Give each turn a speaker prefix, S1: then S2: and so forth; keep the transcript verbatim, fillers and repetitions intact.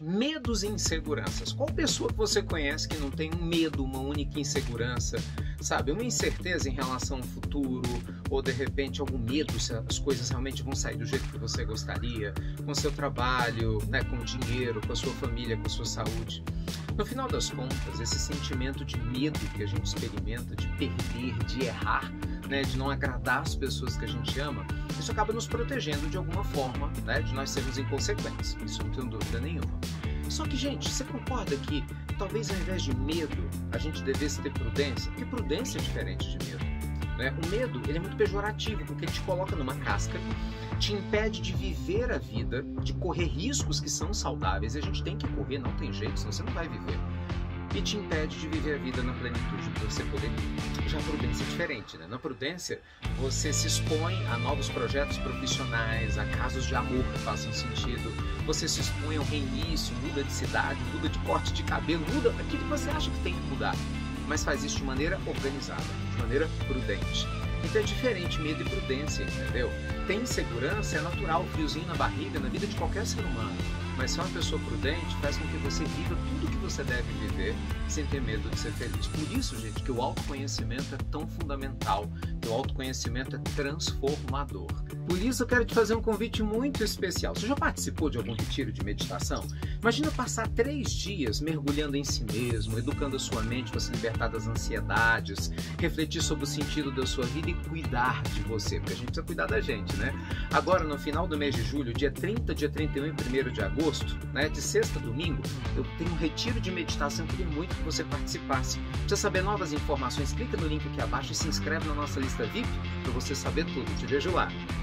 S1: Medos e inseguranças. Qual pessoa que você conhece que não tem um medo, uma única insegurança, sabe? Uma incerteza em relação ao futuro, ou de repente algum medo se as coisas realmente vão sair do jeito que você gostaria, com o seu trabalho, né, com o dinheiro, com a sua família, com a sua saúde. No final das contas, esse sentimento de medo que a gente experimenta, de perder, de errar, né, de não agradar as pessoas que a gente ama, isso acaba nos protegendo de alguma forma, né, de nós sermos inconsequentes. Isso não tenho dúvida nenhuma. Só que, gente, você concorda que talvez ao invés de medo, a gente devesse ter prudência? Porque prudência é diferente de medo, né? O medo, ele é muito pejorativo, porque ele te coloca numa casca, te impede de viver a vida, de correr riscos que são saudáveis. E a gente tem que correr, não tem jeito, senão você não vai viver. E te impede de viver a vida na plenitude para você poder. Já a prudência é diferente, né? Na prudência, você se expõe a novos projetos profissionais, a casos de amor que façam sentido, você se expõe ao reinício, muda de cidade, muda de corte de cabelo, muda aquilo que você acha que tem que mudar, mas faz isso de maneira organizada, de maneira prudente. Então é diferente medo e prudência, entendeu? Tem insegurança, é natural, friozinho na barriga, na vida de qualquer ser humano. Mas ser uma pessoa prudente faz com que você viva tudo o que você deve viver sem ter medo de ser feliz. Por isso, gente, que o autoconhecimento é tão fundamental, que o autoconhecimento é transformador. Por isso eu quero te fazer um convite muito especial. Você já participou de algum retiro de meditação? Imagina passar três dias mergulhando em si mesmo, educando a sua mente para se libertar das ansiedades, refletir sobre o sentido da sua vida e cuidar de você, porque a gente precisa cuidar da gente, né? Agora, no final do mês de julho, dia trinta, dia trinta e um e primeiro de agosto, né, de sexta a domingo, eu tenho um retiro de meditação. Eu queria muito que você participasse. Precisa saber novas informações? Clica no link aqui abaixo e se inscreve na nossa lista V I P para você saber tudo. Te vejo lá.